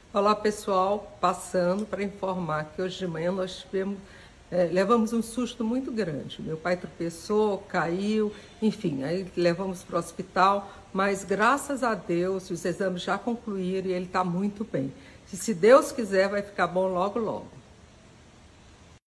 Olá pessoal, passando para informar que hoje de manhã nós levamos um susto muito grande. Meu pai tropeçou, caiu, enfim, aí levamos para o hospital, mas graças a Deus os exames já concluíram e ele está muito bem. E se Deus quiser vai ficar bom logo logo.